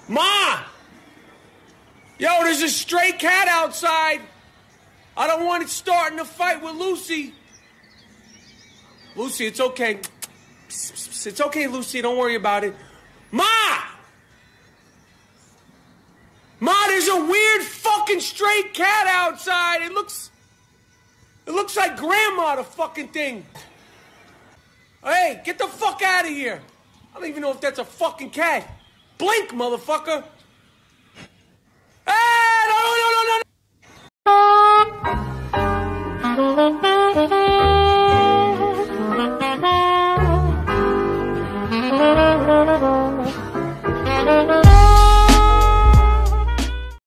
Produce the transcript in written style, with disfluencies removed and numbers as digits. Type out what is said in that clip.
Ma! Yo, there's a stray cat outside. I don't want it starting a fight with Lucy. Lucy, it's okay. It's okay, Lucy. Don't worry about it. Ma! Ma, there's a weird fucking stray cat outside. It looks like Grandma, the fucking thing. Hey, get the fuck out of here. I don't even know if that's a fucking cat. Blink, motherfucker.